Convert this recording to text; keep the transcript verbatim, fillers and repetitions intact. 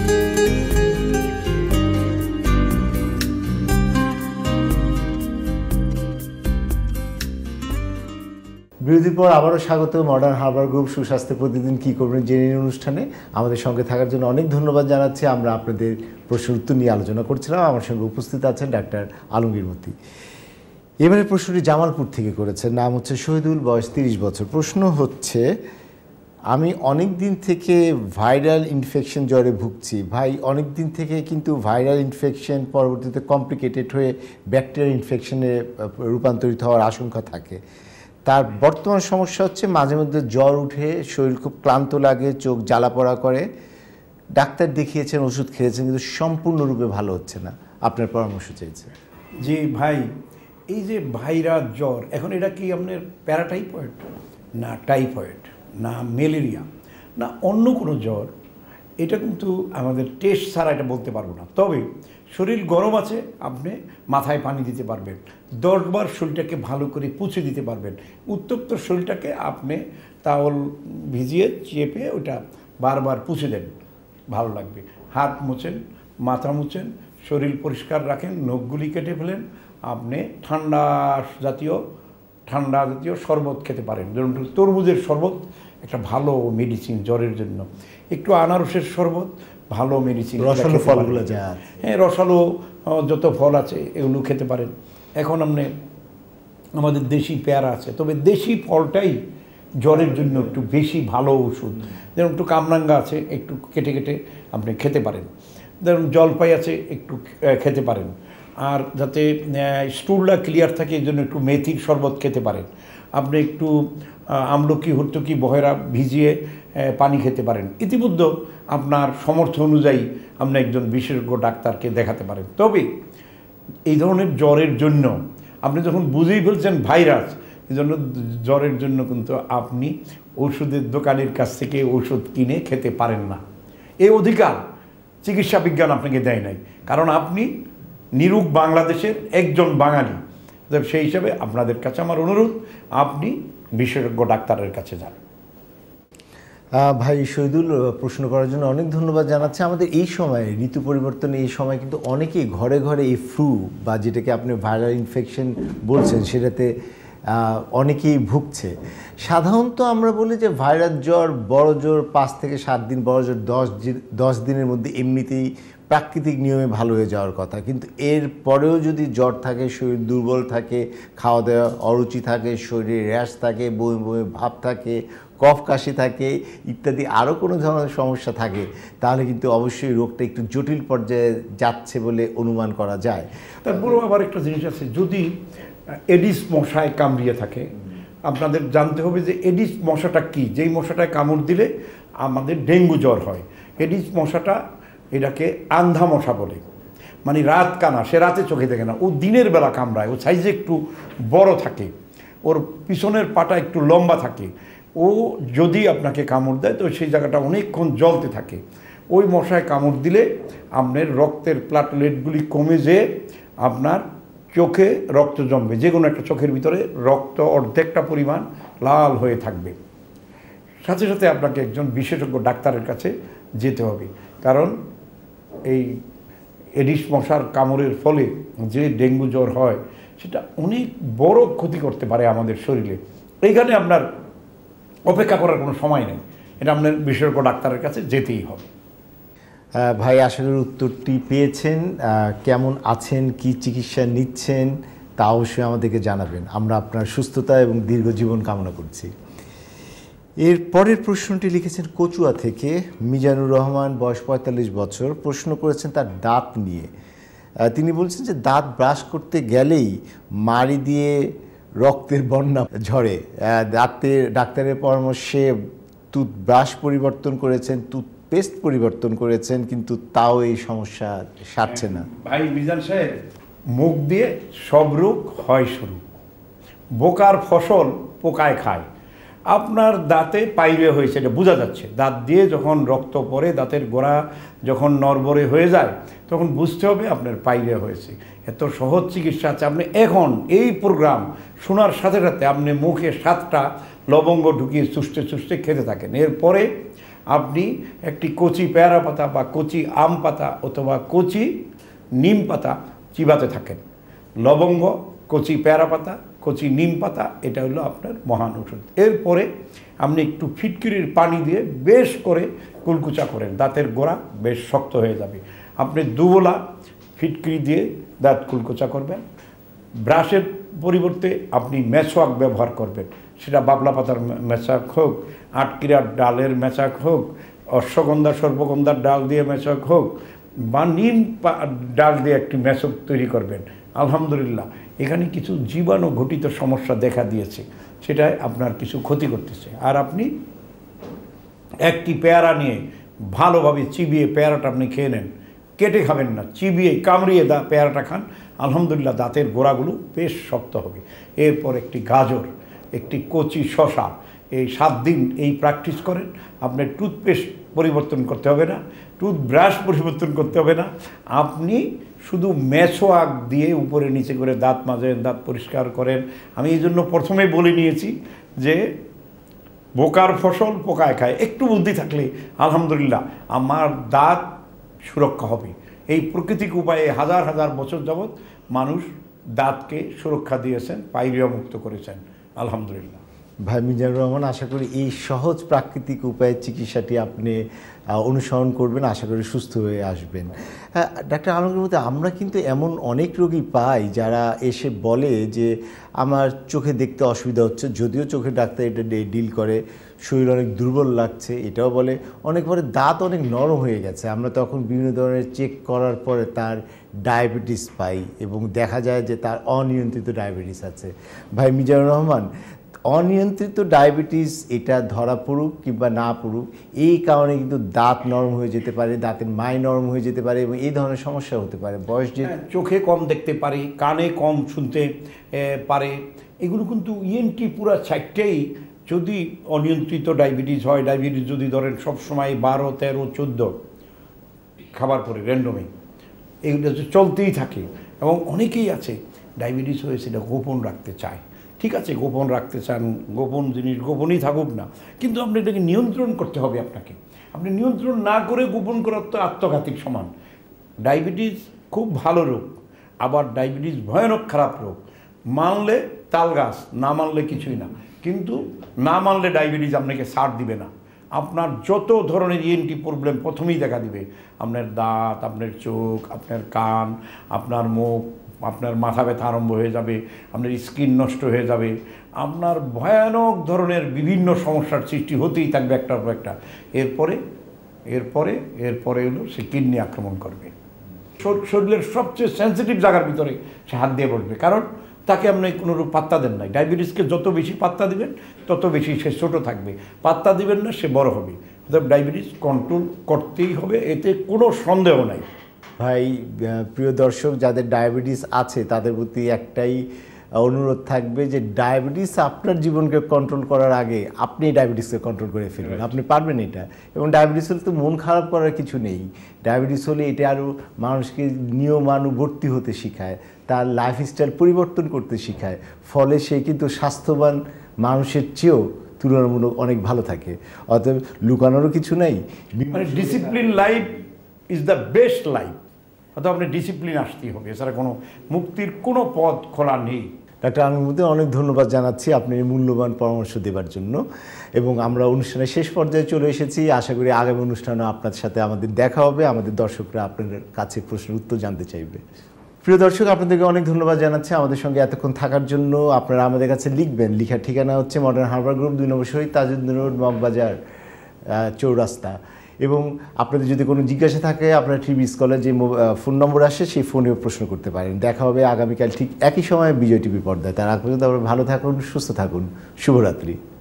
বিরতির পর আবারও স্বাগত মডার্ন হারবার গ্রুপ সুস্বাস্থ্য প্রতিদিন কী করবেন জেনে নিন অনুষ্ঠানে। আমাদের সঙ্গে থাকার জন্য অনেক ধন্যবাদ জানাচ্ছি। আমরা আপনাদের প্রশ্ন উত্তর নিয়ে আলোচনা করছিলাম। আমার সঙ্গে উপস্থিত আছেন ডাক্তার আলমগীর মতি। এবারে প্রশ্নটি জামালপুর থেকে করেছেন, নাম হচ্ছে শহীদুল, বয়স তিরিশ বছর। প্রশ্ন হচ্ছে, আমি অনেক দিন থেকে ভাইরাল ইনফেকশন জ্বরে ভুগছি। ভাই অনেক দিন থেকে কিন্তু ভাইরাল ইনফেকশন পরবর্তীতে কমপ্লিকেটেড হয়ে ব্যাকটেরিয়াল ইনফেকশনে রূপান্তরিত হওয়ার আশঙ্কা থাকে। তার বর্তমান সমস্যা হচ্ছে মাঝে মধ্যে জ্বর উঠে, শরীর খুব ক্লান্ত লাগে, চোখ জ্বালা পড়া করে। ডাক্তার দেখিয়েছেন, ওষুধ খেয়েছেন, কিন্তু সম্পূর্ণরূপে ভালো হচ্ছে না। আপনার পরামর্শ চাইছে। জি ভাই, এই যে ভাইরাস জ্বর, এখন এটা কি আপনার প্যারাটাইফয়েড না টাইফয়েড না ম্যালেরিয়া না অন্য কোনো জ্বর, এটা কিন্তু আমাদের টেস্ট ছাড়া এটা বলতে পারবো না। তবে শরীর গরম আছে, আপনি মাথায় পানি দিতে পারবেন, দশবার শরীরটাকে ভালো করে পুছে দিতে পারবেন। উত্তপ্ত শরীরটাকে আপনি তাওয়াল ভিজিয়ে চেপে ওটা বারবার পুছে দেন, ভালো লাগবে। হাত মুছেন, মাথা মুছেন, শরীর পরিষ্কার রাখেন, নখগুলি কেটে ফেলেন। আপনি ঠান্ডা জাতীয় ঠান্ডা জাতীয় শরবত খেতে পারেন, যেমন তরমুজের শরবত একটা ভালো মেডিসিন জ্বরের জন্য। একটু আনারসের শরবত ভালো মেডিসিন। রসালো ফলগুলো যা, হ্যাঁ রসালো যত ফল আছে এগুলো খেতে পারেন। এখন আপনি আমাদের দেশি পেয়ারা আছে, তবে দেশি ফলটাই জ্বরের জন্য একটু বেশি ভালো ওষুধ। যেমন একটু কামরাঙ্গা আছে, একটু কেটে কেটে আপনি খেতে পারেন। যেমন জলপাই আছে, একটু খেতে পারেন। আর যাতে স্টুলটা ক্লিয়ার থাকে এই জন্য একটু মেথির শরবত খেতে পারেন। আপনি একটু আমলকি, হর্তুকি, বহেরা ভিজিয়ে পানি খেতে পারেন। ইতিমধ্যে আপনার সমর্থ অনুযায়ী আপনি একজন বিশেষজ্ঞ ডাক্তারকে দেখাতে পারেন। তবে এই ধরনের জ্বরের জন্য আপনি যখন বুঝেই ফেলছেন ভাইরাস, এই জন্য জ্বরের জন্য কিন্তু আপনি ওষুধের দোকানের কাছ থেকে ওষুধ কিনে খেতে পারেন না। এই অধিকার চিকিৎসা বিজ্ঞান আপনাকে দেয় নাই, কারণ আপনি নিরুক বাংলাদেশের একজন বাঙালি। সেই হিসাবে আপনাদের কাছে আমার অনুরোধ, আপনি বিশেষজ্ঞ ডাক্তারের কাছে যান। ভাই শহীদুল, প্রশ্ন করার জন্য অনেক ধন্যবাদ জানাচ্ছি। আমাদের এই সময়ে ঋতু পরিবর্তনে এই সময় কিন্তু অনেকেই ঘরে ঘরে এই ফ্লু বা যেটাকে আপনি ভাইরাল ইনফেকশন বলছেন সেটাতে অনেকেই ভুগছে। সাধারণত আমরা বলি যে ভাইরাস জ্বর, বড় জ্বর পাঁচ থেকে সাত দিন, বড় জ্বর দশ দশ দিনের মধ্যে এমনিতেই প্রাকৃতিক নিয়মে ভালো হয়ে যাওয়ার কথা। কিন্তু এর পরেও যদি জ্বর থাকে, শরীর দুর্বল থাকে, খাওয়া দাওয়া অরুচি থাকে, শরীরে র্যাশ থাকে, বমি বমি ভাব থাকে, কফ কাশি থাকে ইত্যাদি আরও কোনো ধরনের সমস্যা থাকে, তাহলে কিন্তু অবশ্যই রোগটা একটু জটিল পর্যায়ে যাচ্ছে বলে অনুমান করা যায়। তারপরেও আবার একটা জিনিস আছে, যদি এডিস মশায় কামড়িয়ে থাকে, আপনাদের জানতে হবে যে এডিস মশাটা কি। যেই মশাটায় কামড় দিলে আমাদের ডেঙ্গু জ্বর হয়। এডিস মশাটা এটাকে আন্ধা মশা বলে, মানে রাত কানা, সে রাতে চোখে দেখে না, ও দিনের বেলা কামড়ায়। ও সাইজে একটু বড় থাকে, ওর পিছনের পাটা একটু লম্বা থাকে। ও যদি আপনাকে কামড় দেয় তো সেই জায়গাটা অনেকক্ষণ জ্বলতে থাকে। ওই মশায় কামড় দিলে আপনার রক্তের প্লাটলেটগুলি কমে যেয়ে আপনার চোখে রক্ত জমবে, যে কোনো একটা চোখের ভিতরে রক্ত অর্ধেকটা পরিমাণ লাল হয়ে থাকবে। সাথে সাথে আপনাকে একজন বিশেষজ্ঞ ডাক্তারের কাছে যেতে হবে, কারণ এই এডিস মশার কামড়ের ফলে যে ডেঙ্গু জ্বর হয় সেটা অনেক বড় ক্ষতি করতে পারে আমাদের শরীরে। এইখানে আপনার অপেক্ষা করার কোনো সময় নেই, এটা আপনার বিশেষজ্ঞ ডাক্তারের কাছে যেতেই হবে। ভাই আশা করি উত্তরটি পেয়েছেন। কেমন আছেন, কি চিকিৎসা নিচ্ছেন তা অবশ্যই আমাদেরকে জানাবেন। আমরা আপনার সুস্থতা এবং দীর্ঘ জীবন কামনা করছি। এর পরের প্রশ্নটি লিখেছেন কচুয়া থেকে মিজানুর রহমান, বয়স পঁয়তাল্লিশ বছর। প্রশ্ন করেছেন তার দাঁত নিয়ে। তিনি বলছেন যে দাঁত ব্রাশ করতে গেলেই মাড়ি দিয়ে রক্তের বন্যা ঝরে। দাঁতের ডাক্তারের পরামর্শে টুথব্রাশ পরিবর্তন করেছেন, টুথপেস্ট পরিবর্তন করেছেন, কিন্তু তাও এই সমস্যা সারছে না। ভাই মিজান সাহেব, মুখ দিয়ে সব রোগ হয় শুরু, বোকার ফসল পোকায় খায়। আপনার দাঁতে পাইরে হয়েছে, এটা বোঝা যাচ্ছে। দাঁত দিয়ে যখন রক্ত পড়ে, দাঁতের গোড়া যখন নড়বড়ে হয়ে যায়, তখন বুঝতে হবে আপনার পাইরে হয়েছে। এত সহজ চিকিৎসা আছে। আপনি এখন এই প্রোগ্রাম শোনার সাথে সাথে আপনি মুখে সাতটা লবঙ্গ ঢুকিয়ে চুষতে চুষতে খেতে থাকেন। এরপরে আপনি একটি কচি পেয়ারা পাতা বা কচি আম পাতা অথবা কচি নিম পাতা চিবাতে থাকেন। লবঙ্গ, কচি পেয়ারা পাতা, কচি নিম পাতা, এটা হলো আপনার মহান ওষুধ। এরপরে আপনি একটু ফিটকিরির পানি দিয়ে বেশ করে কুলকুচা করেন, দাঁতের গোড়া বেশ শক্ত হয়ে যাবে। আপনি দুবেলা ফিটকিরি দিয়ে দাঁত কুলকুচা করবেন। ব্রাশের পরিবর্তে আপনি মেসওয়াক ব্যবহার করবেন, সেটা বাবলা পাতার মেশাক হোক, আটকিরার ডালের মেশাক হোক, অশ্বগন্ধা সর্বগন্ধার ডাল দিয়ে মেশাক হোক, বা নিম ডাল দিয়ে একটি মেশক তৈরি করবেন। আলহামদুলিল্লাহ, এখানে কিছু জীবাণু ঘটিত সমস্যা দেখা দিয়েছে, সেটাই আপনার কিছু ক্ষতি করতেছে। আর আপনি একটি পেয়ারা নিয়ে ভালোভাবে চিবিয়ে পেয়ারাটা আপনি খেয়ে নেন, কেটে খাবেন না, চিবিয়ে কামড়িয়ে দা পেয়ারাটা খান। আলহামদুলিল্লাহ, দাঁতের গোড়াগুলো বেশ শক্ত হবে। এরপর একটি গাজর, একটি কচি শশা, এই সাত দিন এই প্র্যাকটিস করেন। আপনার টুথপেস্ট পরিবর্তন করতে হবে না, টুথব্রাশ পরিবর্তন করতে হবে না, আপনি শুধু মেসোয়াক দিয়ে উপরে নিচে করে দাঁত মাজেন, দাঁত পরিষ্কার করেন। আমি এই জন্য প্রথমে বলে নিয়েছি যে বোকার ফসল পোকায় খায়, একটু বুদ্ধি থাকলে আলহামদুলিল্লাহ আমার দাঁত সুরক্ষা হবে। এই প্রাকৃতিক উপায়ে হাজার হাজার বছর যাবৎ মানুষ দাঁতকে সুরক্ষা দিয়েছেন, পাইরিয়া মুক্ত করেছেন আলহামদুলিল্লাহ। ভাই মিজানুর রহমান, আশা করি এই সহজ প্রাকৃতিক উপায়ের চিকিৎসাটি আপনি অনুসরণ করবেন, আশা করি সুস্থ হয়ে আসবেন। হ্যাঁ ডাক্তার আলমগীর মধ্যে আমরা কিন্তু এমন অনেক রোগী পাই যারা এসে বলে যে আমার চোখে দেখতে অসুবিধা হচ্ছে, যদিও চোখের ডাক্তার এটা ডিল করে, শরীর অনেক দুর্বল লাগছে এটাও বলে, অনেক পরে দাঁত অনেক নরম হয়ে গেছে। আমরা তখন বিভিন্ন ধরনের চেক করার পরে তার ডায়াবেটিস পাই এবং দেখা যায় যে তার অনিয়ন্ত্রিত ডায়াবেটিস আছে। ভাই মিজানুর রহমান, অনিয়ন্ত্রিত ডায়াবেটিস এটা ধরা পড়ুক কিংবা না পড়ুক, এই কারণে কিন্তু দাঁত নরম হয়ে যেতে পারে, দাঁতের মায় নরম হয়ে যেতে পারে এবং এই ধরনের সমস্যা হতে পারে। বয়স যে চোখে কম দেখতে পারে, কানে কম শুনতে পারে, এগুলো কিন্তু ইএনটি পুরো চারটেই যদি অনিয়ন্ত্রিত ডায়াবেটিস হয়, ডায়াবেটিস যদি ধরেন সবসময় বারো তেরো চোদ্দো খাবার পরে র্যান্ডমে এগুলো চলতেই থাকে, এবং অনেকেই আছে ডায়াবেটিস হয়েছে এটা গোপন রাখতে চায়। ঠিক আছে, গোপন রাখতে চান, গোপন জিনিস গোপনই থাকুক না, কিন্তু আপনি এটাকে নিয়ন্ত্রণ করতে হবে। আপনাকে আপনি নিয়ন্ত্রণ না করে গোপন করার তো আত্মঘাতিক সমান। ডায়াবেটিস খুব ভালো রোগ, আবার ডায়াবেটিস ভয়ানক খারাপ রোগ। মানলে তাল গাছ, না মানলে কিছুই না। কিন্তু না মানলে ডায়াবেটিস আপনাকে ছাড় দিবে না। আপনার যত ধরনের ইএনটি প্রবলেম প্রথমেই দেখা দিবে, আপনার দাঁত, আপনার চোখ, আপনার কান, আপনার মুখ, আপনার মাথা ব্যথা আরম্ভ হয়ে যাবে, আপনার স্কিন নষ্ট হয়ে যাবে, আপনার ভয়ানক ধরনের বিভিন্ন সমস্যার সৃষ্টি হতেই থাকবে একটার পর একটা। এরপরে এরপরে এরপরে হলো সে কিডনি আক্রমণ করবে, শরীরের সবচেয়ে সেন্সিটিভ জায়গার ভিতরে সে হাত দিয়ে বসবে, কারণ তাকে আপনি কোনোরূপ পাত্তা দেন নাই। ডায়াবেটিসকে যত বেশি পাত্তা দিবেন তত বেশি সে ছোটো থাকবে, পাত্তা দিবেন না সে বড় হবে। অর্থাৎ ডায়াবেটিস কন্ট্রোল করতেই হবে, এতে কোনো সন্দেহ নাই। ভাই প্রিয় দর্শক, যাদের ডায়াবেটিস আছে তাদের প্রতি একটাই অনুরোধ থাকবে যে ডায়াবেটিস আপনার জীবনকে কন্ট্রোল করার আগে আপনি ডায়াবেটিসকে কন্ট্রোল করে ফেলবেন, আপনি পারবেন এটা। এবং ডায়াবেটিস হলে তো মন খারাপ করার কিছু নেই, ডায়াবেটিস হলে এটা আরও মানুষকে নিয়মানুবর্তী হতে শেখায়, তার লাইফস্টাইল পরিবর্তন করতে শেখায়, ফলে সে কিন্তু স্বাস্থ্যবান মানুষের চেয়েও তুলনামূলক অনেক ভালো থাকে। অতএব লুকানোরও কিছু নেই, মানে discipline life is the best life. অর্থাৎ আপনি ডিসিপ্লিন আসতেই হবে, এছাড়া কোনো মুক্তির কোনো পথ খোলা নেই। ডাক্তার আলমগীর অনেক ধন্যবাদ জানাচ্ছি আপনি মূল্যবান পরামর্শ দেওয়ার জন্য, এবং আমরা অনুষ্ঠানের শেষ পর্যায়ে চলে এসেছি। আশা করি আগামী অনুষ্ঠানে আপনার সাথে আমাদের দেখা হবে, আমাদের দর্শকরা আপনার কাছে প্রশ্নের উত্তর জানতে চাইবে। প্রিয় দর্শক, আপনাদেরকে অনেক ধন্যবাদ জানাচ্ছি আমাদের সঙ্গে এতক্ষণ থাকার জন্য। আপনারা আমাদের কাছে লিখবেন, লিখার ঠিকানা হচ্ছে মডার্ন হারবার গ্রুপ, দুই নম্বর শহীদ তাজউদ্দিন রোড, মগবাজার চৌরাস্তা। এবং আপনাদের যদি কোনো জিজ্ঞাসা থাকে আপনারা টিভি স্কলে যে ফোন নম্বর আসে সেই ফোনেও প্রশ্ন করতে পারেন। দেখা হবে আগামীকাল ঠিক একই সময়ে বিজয় টিভি পর্দায়। তার আগ পর্যন্ত আপনারা ভালো থাকুন, সুস্থ থাকুন, শুভরাত্রি।